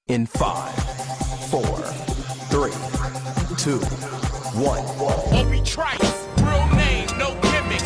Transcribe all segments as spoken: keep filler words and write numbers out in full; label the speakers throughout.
Speaker 1: In five, four, three, two, one.
Speaker 2: Obi Trice, real name, no gimmicks.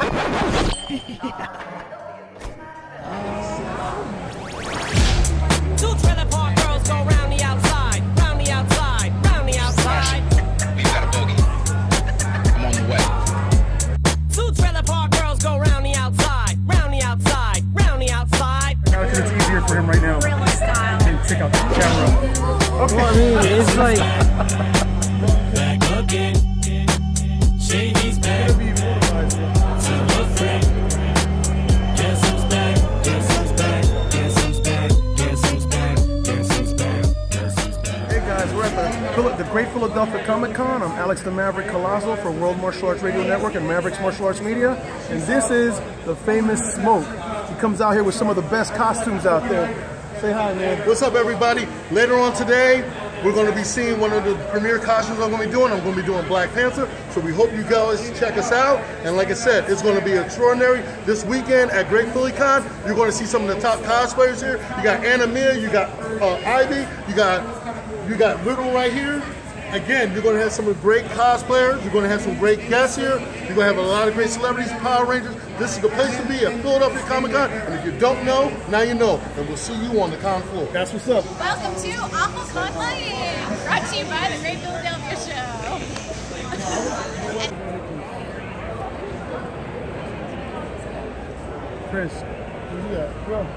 Speaker 3: Two trailer park girls go round the outside, round the outside, round the outside.
Speaker 2: You got a bogey. I'm on the way.
Speaker 3: Two trailer park girls go round the outside, round the outside, round the outside.
Speaker 4: Now it's easier for him right now.
Speaker 3: Thriller style.
Speaker 4: And take out the camera. Okay.
Speaker 5: Well, I mean, it's like
Speaker 6: Back again. Shady's back. To a friend. Guess who's back? Guess who's back? Guess who's back? Guess who's back? Guess who's back? Guess who's back?
Speaker 4: Hey guys, we're at the, Phil- the Great Philadelphia Comic Con. I'm Alex the Maverick Colazo for World Martial Arts Radio Network and Mavericks Martial Arts Media. And this is the famous Smoke. He comes out here with some of the best costumes out there. Say hi, man.
Speaker 7: What's up, everybody? Later on today, we're going to be seeing one of the premiere costumes I'm going to be doing. I'm going to be doing Black Panther, so we hope you guys check us out. And like I said, it's going to be extraordinary. This weekend at Great Philly Con, you're going to see some of the top cosplayers here. You got Anna Mir, you got uh, Ivy, you got you got Little right here. Again, you're going to have some great cosplayers. You're going to have some great guests here. You're going to have a lot of great celebrities, Power Rangers. This is the place to be at Philadelphia Comic Con. And if you don't know, now you know. And we'll see you on the con floor.
Speaker 4: That's what's up.
Speaker 8: Welcome to Awful Con Live, brought to you by the Great Philadelphia Show.
Speaker 4: Chris, what do you got? Go.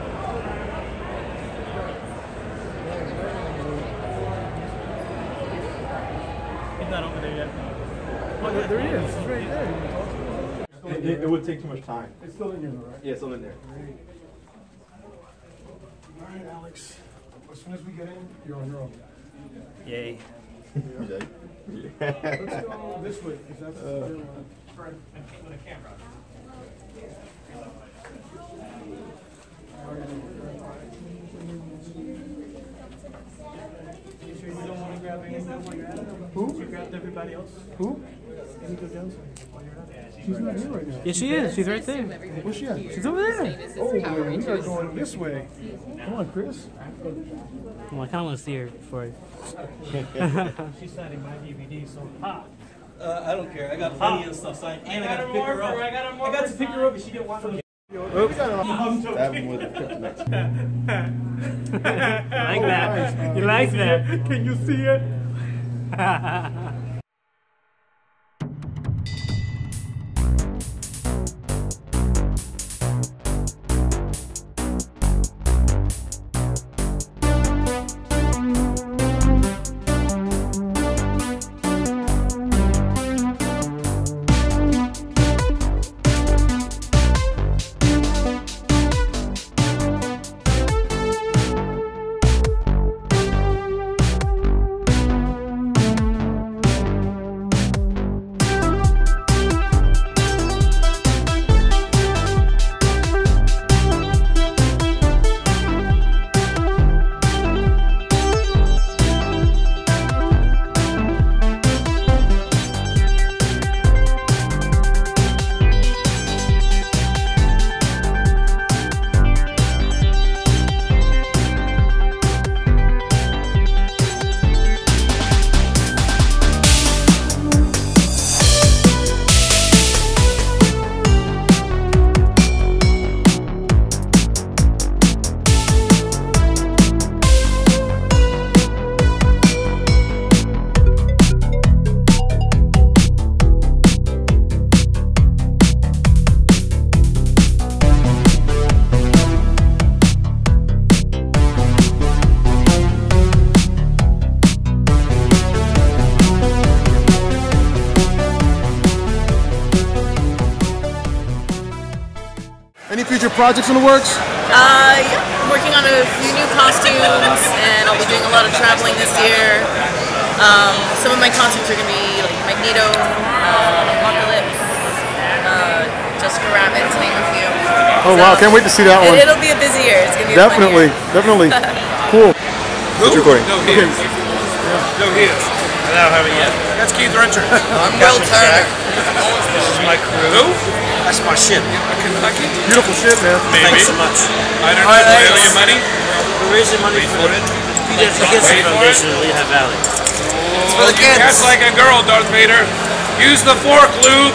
Speaker 5: he's not over there yet.
Speaker 4: Oh, there, there he is. He's right there.
Speaker 9: It, it, it would take too much time.
Speaker 4: It's still in here, though, right?
Speaker 9: Yeah, it's still in there.
Speaker 4: All right, Alex. As soon as we get in, you're on your own.
Speaker 5: Yay.
Speaker 4: Let's go this way, because that's uh, the with a camera.
Speaker 5: You sure you don't want to grab anyone while you're at it?
Speaker 4: Who?
Speaker 5: You grabbed everybody else?
Speaker 4: Who?
Speaker 5: Nico Johnson.
Speaker 4: She's not here right now.
Speaker 5: Yeah, she is. She's right there.
Speaker 4: Where's she at?
Speaker 5: She's over there.
Speaker 4: Oh, we are going this way. Come on, Chris.
Speaker 5: Well, I kind of want to see her before.
Speaker 6: She's signing my D V D, so ha.
Speaker 10: Uh, I don't care. I got plenty of stuff signed, and I got, to pick her up.
Speaker 6: I got,
Speaker 10: I got to pick her up, and she didn't want to.
Speaker 4: Oops.
Speaker 9: Stab him with a kryptonite.
Speaker 5: You like that? You like that? Can you see it?
Speaker 4: Any future projects in the works?
Speaker 8: Uh, yeah, I'm working on a few new costumes, and I'll be doing a lot of traveling this year. Um, some of my costumes are going to be like Magneto, uh, Apocalypse, uh, Jessica Rabbit, to name a few.
Speaker 4: Oh
Speaker 8: so,
Speaker 4: wow, can't wait to see that one.
Speaker 8: It, it'll be a busy year. It's going to be a
Speaker 4: Definitely,
Speaker 8: fun year.
Speaker 4: definitely. Cool.
Speaker 9: What's recording?
Speaker 2: No, he is. No, he is. I don't have it yet. That's Keith Richards. I'm
Speaker 10: Will Turner.
Speaker 2: This is my crew.
Speaker 10: That's my ship.
Speaker 2: Kentucky.
Speaker 4: Beautiful shit, man.
Speaker 2: Maybe.
Speaker 10: Thanks so much.
Speaker 2: I don't know.
Speaker 10: All right,
Speaker 2: Do you owe your money?
Speaker 10: Where is your money
Speaker 2: Wait
Speaker 10: for
Speaker 2: for it.
Speaker 11: Pediatric Cancer Foundation of Lehigh Valley.
Speaker 2: It's for the kids. That's like a girl, Darth Vader. Use the fork, lube.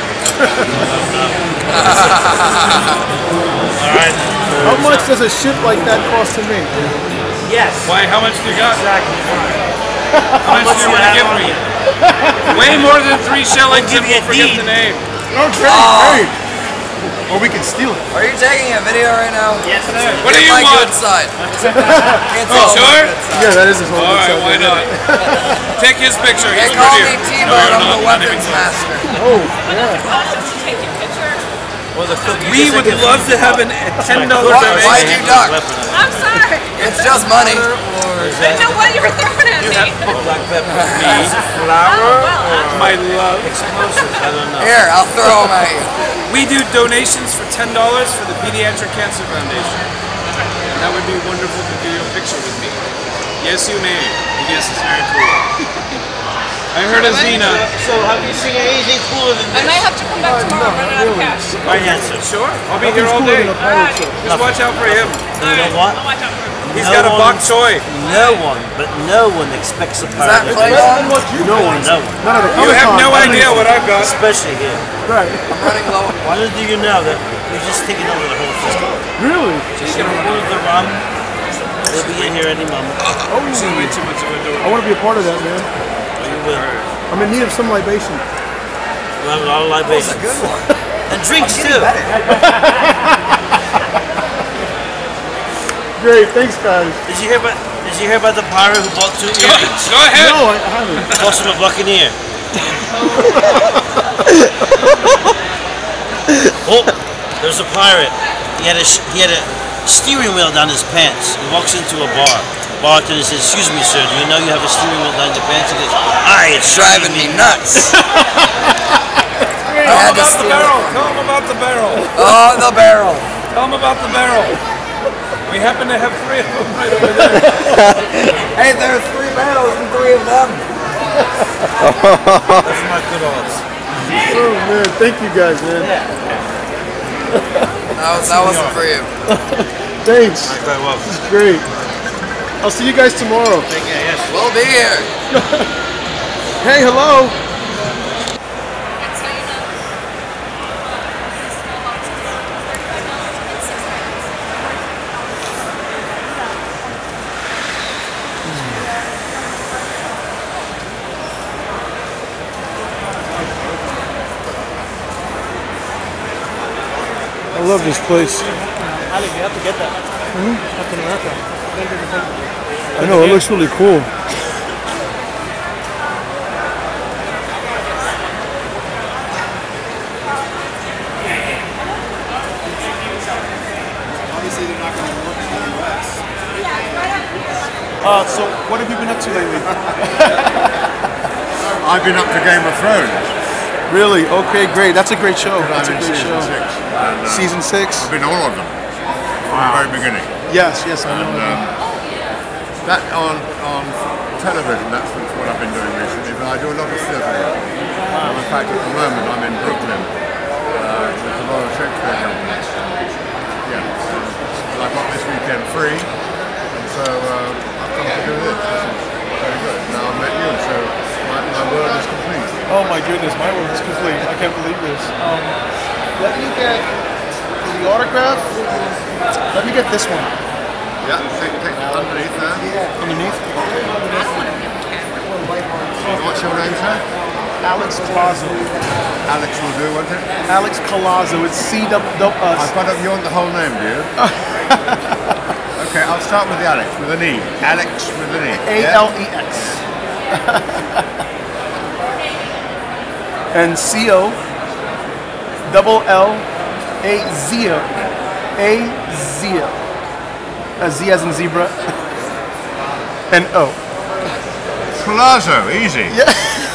Speaker 11: All right.
Speaker 4: How much does a ship like that cost to make?
Speaker 11: Yes.
Speaker 2: Why? How much do you got?
Speaker 11: Exactly.
Speaker 2: How much do you want to give me? Way more than three shillings
Speaker 11: I'll
Speaker 2: and
Speaker 11: give you
Speaker 2: we'll
Speaker 11: a
Speaker 2: forget
Speaker 11: deed.
Speaker 2: the name.
Speaker 4: Oh, great,
Speaker 12: Oh.
Speaker 4: great. Or we can steal it.
Speaker 12: Are you taking a video right now?
Speaker 11: Yes, sir.
Speaker 2: What do
Speaker 12: Get
Speaker 2: you
Speaker 12: my
Speaker 2: want?
Speaker 12: good side. Can't
Speaker 2: Oh,
Speaker 12: tell
Speaker 2: sure?
Speaker 12: my good side.
Speaker 4: Yeah, that is his whole
Speaker 2: All right,
Speaker 4: good
Speaker 2: why
Speaker 4: side,
Speaker 2: not? Take his picture.
Speaker 12: They
Speaker 2: He's
Speaker 12: call
Speaker 2: prettier.
Speaker 12: me T-Bird, I'm the
Speaker 2: not even
Speaker 12: weapons
Speaker 2: close.
Speaker 12: master.
Speaker 4: Oh, yeah.
Speaker 8: Take your picture.
Speaker 2: We would love to have an ten dollar
Speaker 12: Why,
Speaker 2: donation.
Speaker 12: why'd you duck?
Speaker 8: I'm sorry.
Speaker 12: It's just money.
Speaker 8: I didn't know what you were throwing at me.
Speaker 11: Black pepper.
Speaker 2: Flour,
Speaker 8: well,
Speaker 2: my love.
Speaker 11: Explosive. I don't know.
Speaker 12: Here, I'll throw them at you.
Speaker 2: We do donations for ten dollars for the Pediatric Cancer Foundation. And that would be wonderful to do a picture with me. Yes, you may. Yes, it's very cool. I heard of Zena.
Speaker 11: So have you seen anything cooler than
Speaker 8: I
Speaker 11: this?
Speaker 8: might have to come back tomorrow and run out of cash.
Speaker 11: Right answer.
Speaker 2: Sure, I'll be here all day. Just watch out for him.
Speaker 11: You know what?
Speaker 8: I'll watch out for him.
Speaker 2: He's
Speaker 11: No
Speaker 2: got a
Speaker 11: one-
Speaker 2: bok choy.
Speaker 11: No one, but no one expects a
Speaker 12: Is that
Speaker 11: pirate.
Speaker 12: Clayton?
Speaker 11: No one, no one.
Speaker 4: None of the
Speaker 2: You have
Speaker 4: Comic-Con,
Speaker 2: no
Speaker 4: I
Speaker 2: idea
Speaker 4: mean-
Speaker 2: what I've got.
Speaker 11: Especially here.
Speaker 4: Right.
Speaker 12: I'm running low.
Speaker 11: Why do you know that we're just taking over the whole festival?
Speaker 4: Really?
Speaker 11: Just gonna order the rum. They'll be in here any moment.
Speaker 4: Oh,
Speaker 2: This is way too much of a door.
Speaker 4: I want to be a part of that, man.
Speaker 11: You will.
Speaker 4: I'm in need of some libation.
Speaker 11: We'll have a lot of libations.
Speaker 12: That's a good one.
Speaker 11: And drinks too.
Speaker 4: Great, thanks, guys.
Speaker 11: Did you hear about? Did you hear about the pirate who bought two
Speaker 2: Go,
Speaker 11: earrings?
Speaker 2: go ahead.
Speaker 4: No, I haven't.
Speaker 11: Cost him a buccaneer. Oh, there's a pirate. He had a sh- he had a steering wheel down his pants. He walks into a bar. Bartender says, "Excuse me, sir. Do you know you have a steering wheel down your pants?" He goes, "Aye, it's
Speaker 12: Driving me nuts. I
Speaker 2: Tell
Speaker 12: had
Speaker 2: him
Speaker 12: to
Speaker 2: about the
Speaker 12: steal
Speaker 2: barrel.
Speaker 12: it.
Speaker 2: Tell him about the barrel.
Speaker 12: Oh, the barrel.
Speaker 2: Tell him about the barrel. We happen to have three of them right over there.
Speaker 12: Hey, there's three barrels and three of them.
Speaker 11: Those are my good odds."
Speaker 4: Oh, man, thank you guys, man.
Speaker 12: That, was, that wasn't for you.
Speaker 4: Thanks.
Speaker 11: You're very welcome.
Speaker 4: This is great. I'll see you guys tomorrow.
Speaker 11: Take care. Yes.
Speaker 12: We'll be here.
Speaker 4: Hey, hello. I love this place.
Speaker 5: Alex, you have to get that. Captain America.
Speaker 4: I know, it looks really cool.
Speaker 9: Obviously, they're not going to work in the U S.
Speaker 4: Uh, so, what have you been up to lately?
Speaker 7: I've been up to Game of Thrones.
Speaker 4: Really? Okay, great. That's a great show. That's
Speaker 7: I'm
Speaker 4: a
Speaker 7: in
Speaker 4: great
Speaker 7: season
Speaker 4: show.
Speaker 7: six. And, uh,
Speaker 4: Season six?
Speaker 7: I've been all of them from the very beginning.
Speaker 4: Yes, yes, I know.
Speaker 7: And um, that on on television, that's what I've been doing recently. But I do a lot of theatre. Um, in fact, at the moment, I'm in Brooklyn uh, with the Royal Shakespeare Company. Yeah. And I've got this weekend free, and so uh, I've come to do this. This is very good. Now I've met you, so my, my world is complete.
Speaker 4: Oh my goodness, my world is complete. I can't believe this. Um, let me get for the autograph. Let me get this one.
Speaker 7: Yeah, take, take underneath there.
Speaker 4: Underneath.
Speaker 7: What's your name, sir?
Speaker 4: Alex Colazo.
Speaker 7: Alex will do, won't it?
Speaker 4: Alex Colazo. It's C W. Uh,
Speaker 7: I've got you want the whole name, do you? Okay, I'll start with the Alex, with an E. Alex with an E.
Speaker 4: A L E X. And C O double L A Z O. A Z O. A Z as in zebra. And O.
Speaker 7: Palazzo, easy.
Speaker 4: Yeah.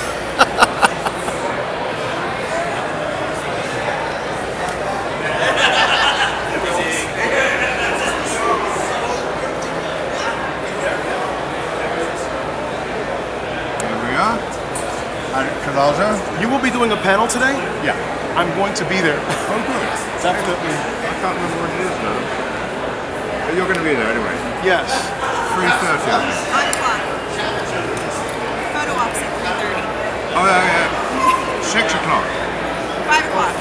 Speaker 7: Here we are. Alex Palazzo.
Speaker 4: You will be doing a panel today?
Speaker 7: Yeah.
Speaker 4: I'm going to be there.
Speaker 7: Oh, good.
Speaker 4: Definitely.
Speaker 7: I can't remember what it is now. But you're going to be there anyway.
Speaker 4: Yes.
Speaker 7: Free
Speaker 13: three thirty, I think.
Speaker 14: five o'clock. Photo ops at three thirty.
Speaker 13: Oh, yeah, yeah. six o'clock.
Speaker 14: five o'clock.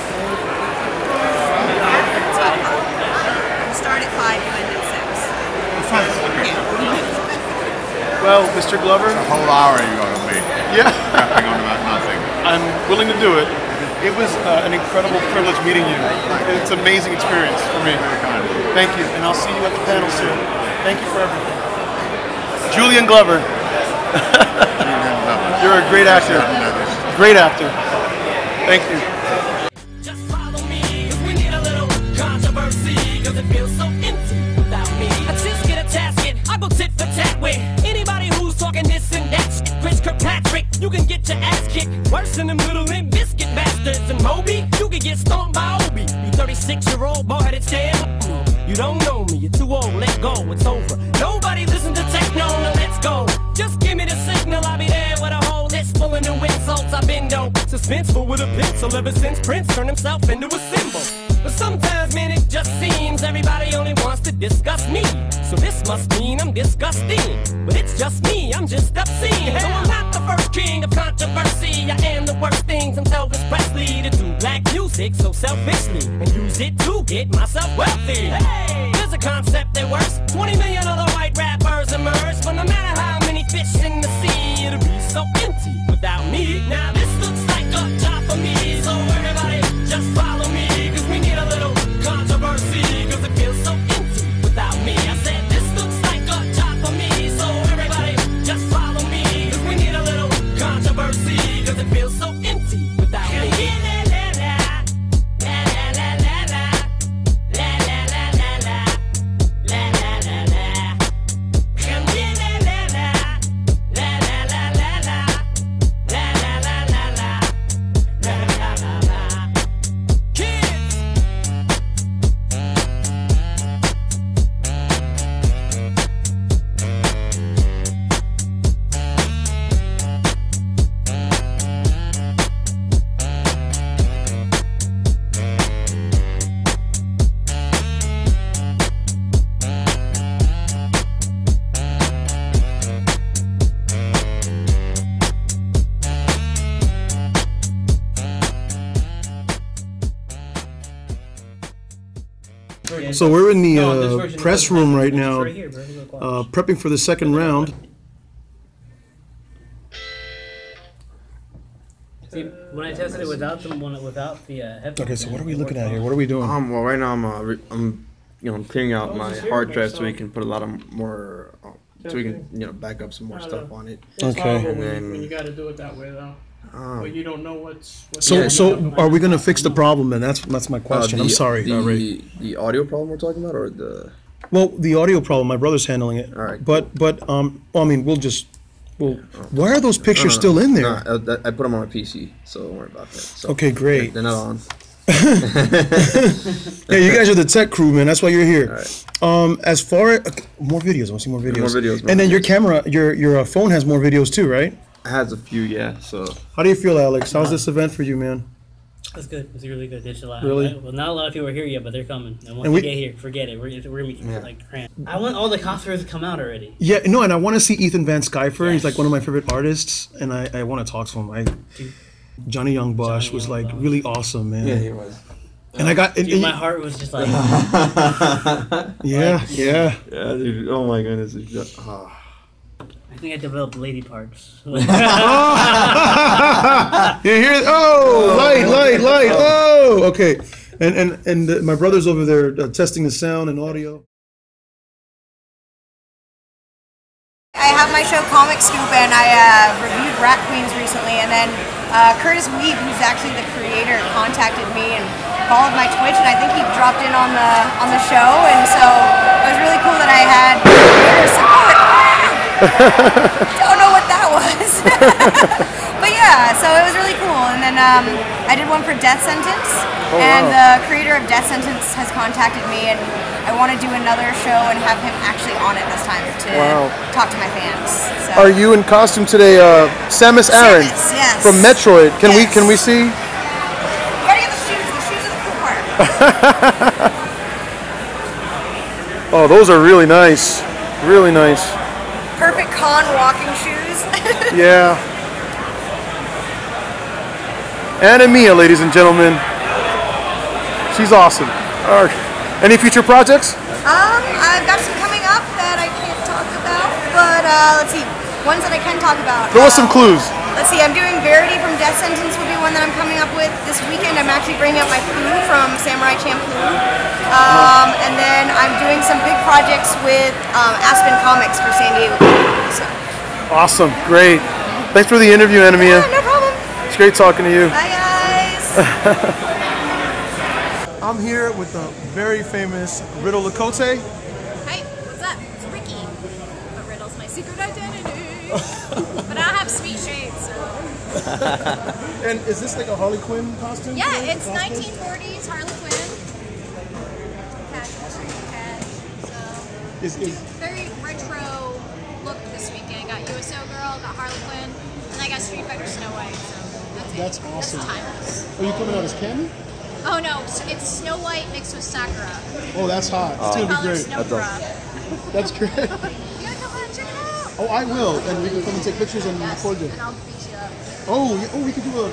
Speaker 14: It's five o'clock. You start at five, you end at six.
Speaker 13: Fine, okay.
Speaker 4: Well, Mister Glover.
Speaker 13: A whole hour you got to be.
Speaker 4: Yeah.
Speaker 13: Rapping on about nothing.
Speaker 4: I'm willing to do it. It was uh, an incredible privilege meeting you. It's an amazing experience for me. Thank you, and I'll see you at the panel soon. Thank you for everything. Julian Glover. You're a great actor. Great actor. Thank you.
Speaker 3: Just follow me, cause we need a little controversy, cause it feels so empty without me. I just get a tasket, I go tit for tat with anybody who's talking this and that shit. Chris Kirkpatrick, you can get your ass kicked worse than them little Limp Bizkit bastards. And Moby, you can get stomped by Obi. You thirty-six year old boy headed stand. You don't know me, you're too old, let go, it's over. Nobody listen to techno, now let's go. Just give me the signal, I'll be there with a whole list full of new insults. I've been dope, suspenseful with a pencil ever since Prince turned himself into a symbol. But sometimes, man, it just seems everybody only wants to discuss me. So this must mean I'm disgusting. But it's just me, I'm just obscene. So I'm not the first king of controversy. I am the worst things I'm Elvis Presley to do black music so selfishly and use it to get myself wealthy. Hey, there's a concept that works. twenty million other white rappers emerge, but no matter how many fish in the sea, it'll be so empty without me. Now this looks like a job for me, so everybody just follow me, cause we need a little controversy, cause it feels so empty without me. I said this looks like a job for me, so everybody just follow me, cause we need a little controversy, cause it feels so empty without me.
Speaker 4: So we're in the uh, press room right now, uh, prepping for the second round.
Speaker 5: See, when I tested it without the one without the uh, headphones.
Speaker 4: Okay, so what are we looking at here? What are we doing?
Speaker 15: Um, well, right now I'm, uh, re I'm, you know, I'm clearing out my hard drive so we can put a lot of more, uh, so we can, you know, back up some more stuff on it.
Speaker 5: It's
Speaker 4: Okay.
Speaker 5: horrible
Speaker 15: And
Speaker 5: when,
Speaker 15: then,
Speaker 5: you, when you got to do it that way, though.
Speaker 15: Um,
Speaker 5: well, you don't know what's. what's
Speaker 4: So,
Speaker 15: Yeah.
Speaker 4: so are we gonna fix the problem then? That's that's my question.
Speaker 15: uh,
Speaker 4: I'm
Speaker 15: the-
Speaker 4: sorry.
Speaker 15: The,
Speaker 4: uh, Ray.
Speaker 15: the audio problem we're talking about, or the?
Speaker 4: Well, the audio problem, my brother's handling it.
Speaker 15: All right.
Speaker 4: But but um, well, I mean, we'll just. Well, why are those
Speaker 15: No,
Speaker 4: pictures
Speaker 15: no, no.
Speaker 4: still in there?
Speaker 15: Nah, uh, that- I put them on my P C, so don't worry about that. So
Speaker 4: Okay, great.
Speaker 15: They're, they're not on.
Speaker 4: Yeah, you guys are the tech crew, man. That's why you're here.
Speaker 15: All right.
Speaker 4: Um, as far as okay, more videos, I want to see more videos.
Speaker 15: More videos, more
Speaker 4: And then your
Speaker 15: videos.
Speaker 4: camera, your your uh, phone has more videos too, right?
Speaker 15: It has a few, yeah. So
Speaker 4: How do you feel, Alex? How's this event for you, man?
Speaker 5: That's good. It's really good. It's a lot.
Speaker 4: Really?
Speaker 5: Well, not a lot of people are here yet, but they're coming. And once
Speaker 4: And
Speaker 5: we
Speaker 4: we-
Speaker 5: get here, forget it. We're, we're gonna be
Speaker 15: Yeah.
Speaker 5: like cramped. I want all the cosplayers to come out already.
Speaker 4: Yeah, no, and I want to see Ethan Van Scifer. He's
Speaker 5: Yes.
Speaker 4: like one of my favorite artists, and I, I want to talk to him. I, Johnny Young Bosch
Speaker 5: Johnny
Speaker 4: was
Speaker 5: Young
Speaker 4: like
Speaker 5: Bosch.
Speaker 4: really awesome, man.
Speaker 15: yeah, he was.
Speaker 4: And I got and,
Speaker 5: Dude,
Speaker 4: and
Speaker 5: my
Speaker 4: you-
Speaker 5: heart was just like.
Speaker 4: yeah, yeah.
Speaker 15: Yeah, dude. Oh my goodness. It's just- ah.
Speaker 5: I think I developed lady parts.
Speaker 4: You hear? Oh, light, light, light. Oh, okay. And and and uh, my brother's over there uh, testing the sound and audio.
Speaker 14: I have my show Comic Scoop, and I uh, reviewed Rat Queens recently, and then uh, Curtis Weeb, who's actually the creator, contacted me and followed my Twitch, and I think he dropped in on the on the show, and so it was really cool that I had creator support. Don't know what that was, but yeah, so it was really cool. And then um, I did one for Death Sentence,
Speaker 4: Oh,
Speaker 14: and
Speaker 4: wow.
Speaker 14: the creator of Death Sentence has contacted me, and I want to do another show and have him actually on it this time to
Speaker 4: Wow.
Speaker 14: talk to my fans. So.
Speaker 4: Are you in costume today, uh, Samus Aran
Speaker 14: Samus, yes.
Speaker 4: from Metroid? Can we
Speaker 14: Yes.
Speaker 4: can we see?
Speaker 14: You gotta get the shoes. The shoes are the cool part.
Speaker 4: Oh, those are really nice, really nice.
Speaker 14: perfect con walking shoes.
Speaker 4: Yeah. Anna Mia, ladies and gentlemen. She's awesome. All right. Any future projects?
Speaker 14: Um, I've got some coming up that I can't talk about, but uh, let's see, ones that I can talk about.
Speaker 4: Throw us some
Speaker 14: Um,
Speaker 4: clues.
Speaker 14: Let's see, I'm doing Verity from Death Sentence will be one that I'm coming up with this weekend. I'm actually bringing up my Pooh from Samurai Champloo. Um, and then I'm doing some big projects with um, Aspen Comics for San Diego. So.
Speaker 4: Awesome. Great. Thanks for the interview, Anna Mia.
Speaker 14: Yeah, no problem.
Speaker 4: It's great talking to you.
Speaker 14: Bye, guys.
Speaker 4: I'm here with the very famous Riddle Lakota.
Speaker 16: Hey, what's up? It's Ricky. But Riddle's my secret identity. But I have sweet shades, so.
Speaker 4: And is this like a Harley Quinn costume?
Speaker 16: Yeah,
Speaker 4: today?
Speaker 16: it's
Speaker 4: Costume?
Speaker 16: nineteen forties Harley Quinn. Casual street cash. So.
Speaker 4: Is, is,
Speaker 16: Very retro look this weekend. Got U S O Girl, got Harley Quinn, and I got Street Fighter Snow White. So that's it.
Speaker 4: That's awesome.
Speaker 16: That's timeless.
Speaker 4: Are you coming out as Ken?
Speaker 16: Oh no, it's Snow White mixed with Sakura.
Speaker 4: Oh, that's hot. It's
Speaker 16: Oh.
Speaker 4: gonna be
Speaker 16: Color
Speaker 4: great.
Speaker 16: Snowdrop.
Speaker 4: That's great.
Speaker 16: You gotta come out and check it out.
Speaker 4: Oh, I will, and we can come and take pictures and record you.
Speaker 16: And I'll beat you up.
Speaker 4: Oh, yeah, oh, we could do a.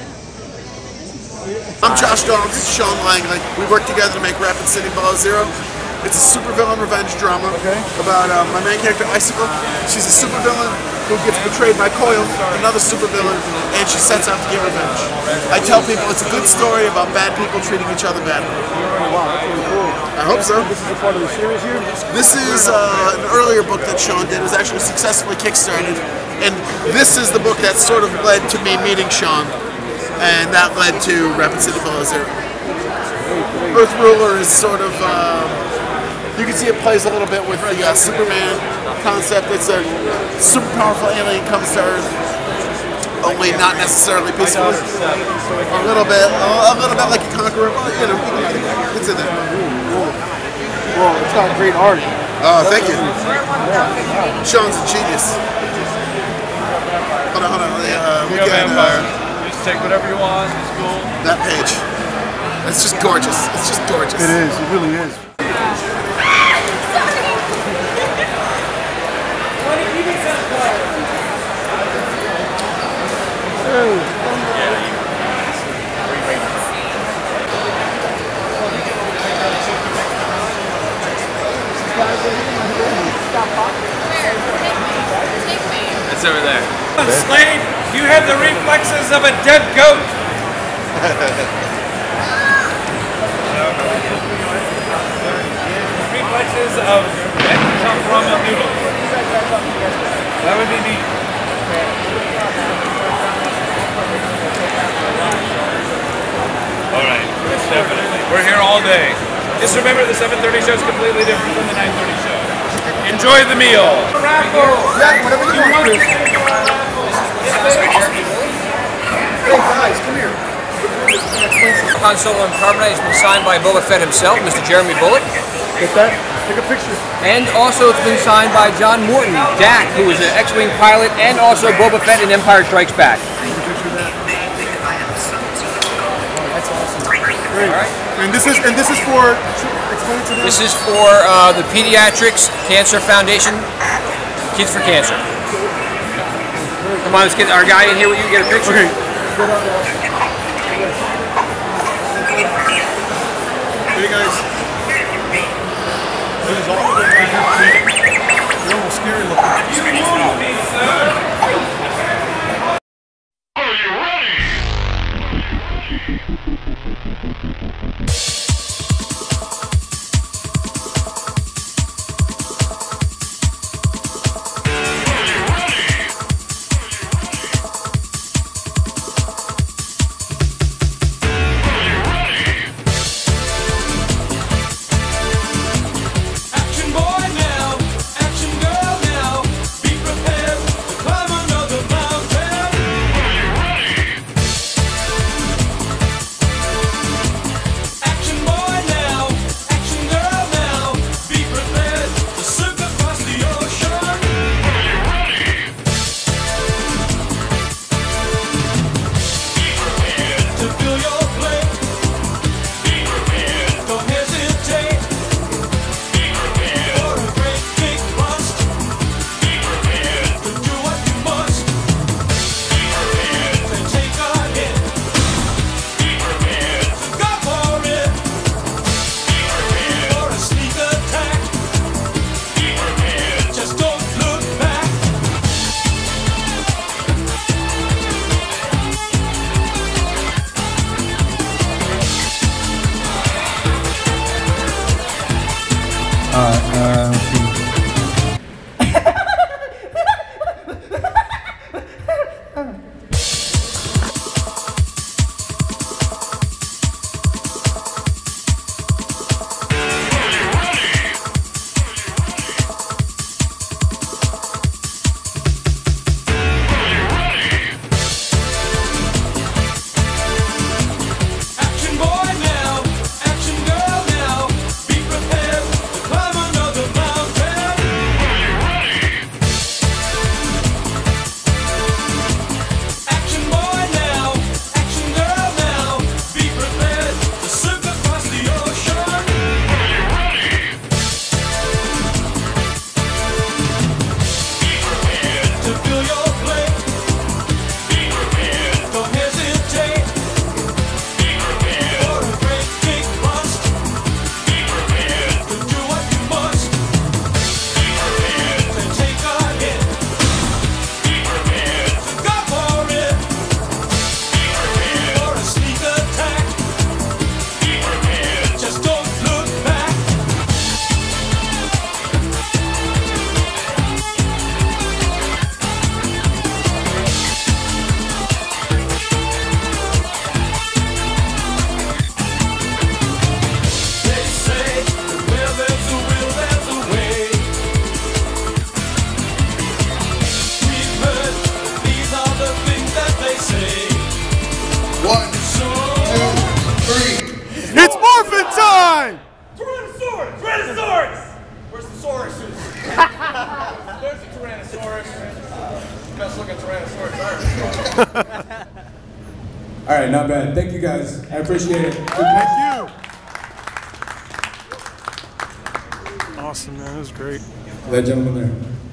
Speaker 17: I'm Josh Dog, this is Sean Langley. We work together to make Rapid City Below Zero. It's a supervillain revenge drama about uh, my main character, Icicle. She's a supervillain who gets betrayed by Coil, another supervillain, and she sets out to get revenge. I tell people it's a good story about bad people treating each other badly.
Speaker 4: Wow, that's really cool.
Speaker 17: I hope so.
Speaker 4: This is a part of the series here?
Speaker 17: This is uh, an earlier book that Sean did. It was actually successfully kickstarted. And this is the book that sort of led to me meeting Sean. And that led to Rapid City Below Zero. Earth Ruler is sort of, uh, you can see it plays a little bit with the uh, Superman concept. It's a super powerful alien comes to Earth, only not necessarily peaceful. A little bit, a little bit like a conqueror. Well, you know, it's in there.
Speaker 4: Well, it's got great art.
Speaker 17: Oh, thank you. Sean's a genius. Hold on, hold on. Uh, we can, uh,
Speaker 2: Take whatever you want. It's cool.
Speaker 17: That page. It's just gorgeous. It's just gorgeous.
Speaker 4: It is. It really is.
Speaker 2: It's over there. Slade, you have the reflexes of a dead goat. Reflexes of Tom ramen noodles. That would be neat. All right, definitely. We're here all day. Just remember, the seven thirty show is completely different from the nine thirty show. Enjoy the meal.
Speaker 17: Yeah, whatever you want.
Speaker 4: Hey guys, come here.
Speaker 18: Han Solo and Carbonite has been signed by Boba Fett himself, Mister Jeremy Bullock.
Speaker 4: Get that? Take a picture.
Speaker 18: And also it's been signed by John Morton, Dak, who is an X-Wing pilot, and also Boba Fett in Empire Strikes Back.
Speaker 4: That's awesome. Great. All right. And this is and this is for explain it to them.
Speaker 18: This is for uh, the Pediatrics Cancer Foundation, Kids for Cancer. Come on, let's get our guy in here with you. Get a picture.
Speaker 4: Okay.
Speaker 7: Hey guys. This is all You're almost scary looking.
Speaker 2: You want me, sir?
Speaker 7: time.
Speaker 19: Tyrannosaurus! Tyrannosaurus! Where's the sauruses? There's the Tyrannosaurus. Best looking Tyrannosaurus ever.
Speaker 20: All right, not bad. Thank you guys. I appreciate it.
Speaker 7: Thank you. Awesome, man. That was great.
Speaker 20: That gentleman there.